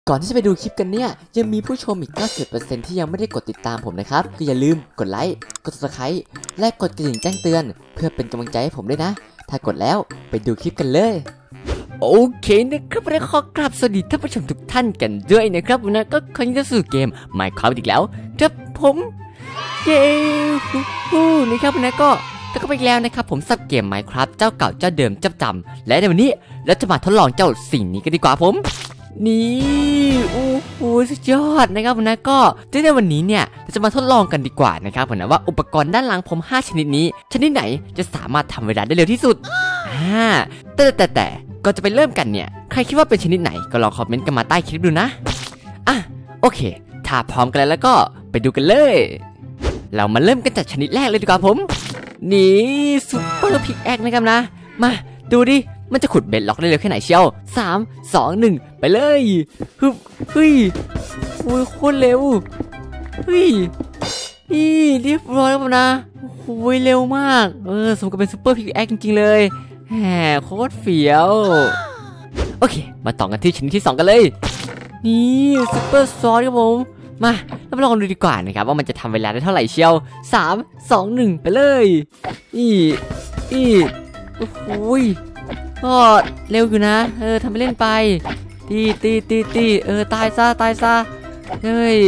ก่อนที่จะไปดูคลิปกันเนี่ยยังมีผู้ชมอีก 90% ที่ยังไม่ได้กดติดตามผมนะครับก็อย่าลืมกดไลค์กด Subscribe และกดกระดิ่งแจ้งเตือนเพื่อเป็นกำลังใจให้ผมด้วยนะถ้ากดแล้วไปดูคลิปกันเลยโอเคนะครับและขอกราบสวัสดีท่านผู้ชมทุกท่านกันด้วยนะครับวันนี้ก็ครั้งที่สู่เกม Minecraft อีกแล้วครับผมเย้นะครับวันนี้ก็ไปแล้วนะครับผมสับเกม Minecraft เจ้าเก่าเจ้าเดิมเจ้าจำและในวันนี้เราจะมาทดลองเจ้าสิ่งนี้กันดีกว่าผมนี่โอ้โหสุดยอดนะครับผมนะก็ในวันนี้เนี่ยเราจะมาทดลองกันดีกว่านะครับผมนะว่าอุปกรณ์ด้านหลังผม5ชนิดนี้ชนิดไหนจะสามารถทำเวลาได้เร็วที่สุดแต่ก่อนจะไปเริ่มกันเนี่ยใครคิดว่าเป็นชนิดไหนก็ลองคอมเมนต์กันมาใต้คลิปดูนะโอเคถ้าพร้อมกันแล้วก็ไปดูกันเลยเรามาเริ่มกันจากชนิดแรกเลยดีกว่าผมนี่ซุปเปอร์พิกแอคนะครับนะมาดูดิมันจะขุดเบ็ดล็อกได้เร็วแค่ไหนเชียว3 2 1ไปเลยเฮ้ยโอ้ยโคตรเร็วเฮ้ยนี่เรียบร้อยแล้วนะโอ้ยเร็วมากสมกับเป็นซุปเปอร์พิกแอคจริงๆเลยแหมโคตรเฟี้ยวโอเคมาต่อกันที่ชนิดที่2กันเลยนี่ซุปเปอร์ซอสครับผมมาเราลองดูดีกว่านะครับว่ามันจะทำเวลาได้เท่าไหร่เชียว3 2 1ไปเลยนี่โอ้ยก็เร็วอยู่นะทำไปเล่นไปตีตายซะเฮ้ย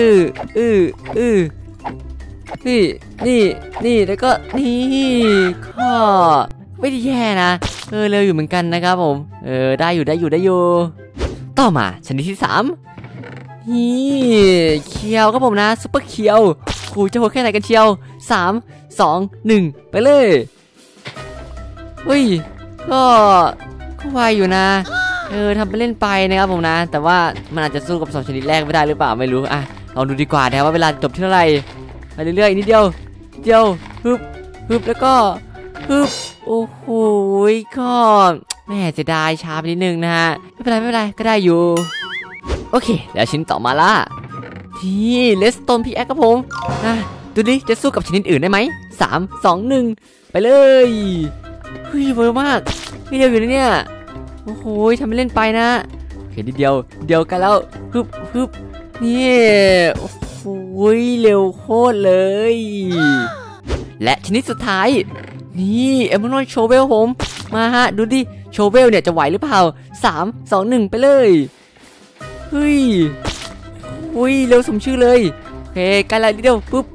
นี่แล้วก็นี่ข้อไม่ได้แย่นะเร็วอยู่เหมือนกันนะครับผมได้อยู่ต่อมาชนิดที่3นี่เคียวครับผมนะซุปเปอร์เคียวคูจะโหดแค่ไหนกันเชียว3 2 1ไปเลยเฮ้ยก็ไวอยู่นะทำไปเล่นไปนะครับผมนะแต่ว่ามันอาจจะสู้กับ2ชนิดแรกไม่ได้หรือเปล่าไม่รู้ลองดูดีกว่านะว่าเวลาจบที่เท่าไหร่ไปเรื่อยๆนิดเดียวฮึบแล้วก็โอ้โหก็แม่จะได้ช้าไปนิดนึงนะฮะไม่เป็นไรก็ได้อยู่โอเคแล้วชิ้นต่อมาละที่เลสโตนพีแอคครับผมดูดิจะสู้กับชนิดอื่นได้ไหม3 2 1ไปเลยเฮ้ยเวอร์มากไม่เร็วอยู่นะเนี่ยโอ้โหทำไปเล่นไปนะเห็นนิดเดียวกันแล้วฮึบนี่โอ้โหเร็วโคตรเลยและชนิดสุดท้ายนี่เอมอนอนโชเวลผมมาฮะดูดิโชเวลเนี่ยจะไหวหรือเปล่า3 2 1ไปเลยเฮ้ยเร็วสมชื่อเลยโอเคกันแล้วนิดเดียวปึ๊บ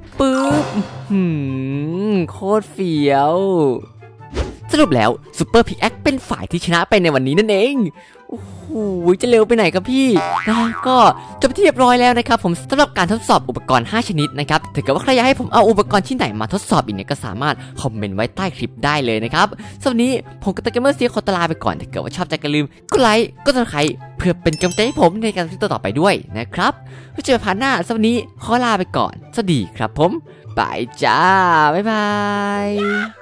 โคตรเฟี้ยวสรุปแล้วซุปเปอร์พิกแอคเป็นฝ่ายที่ชนะไปในวันนี้นั่นเองโอ้โหจะเร็วไปไหนครับพี่ก็จบที่เรียบร้อยแล้วนะครับผมสำหรับการทดสอบอุปกรณ์5ชนิดนะครับถ้าเกิดว่าใครอยากให้ผมเอาอุปกรณ์ที่ไหนมาทดสอบอีกเนี่ยก็สามารถคอมเมนต์ไว้ใต้คลิปได้เลยนะครับสำหรับนี้ผมกับตะเกมเมอร์ซีขอตลาไปก่อนถ้าเกิดว่าชอบอย่าลืมกดไลค์กดซับสไครบ์เพื่อเป็นกำลังใจให้ผมในการทำต่อไปด้วยนะครับไว้เจอพาร์ทหน้าสำหรับนี้ขอลาไปก่อนสวัสดีครับผมบายจ้าบ๊ายบาย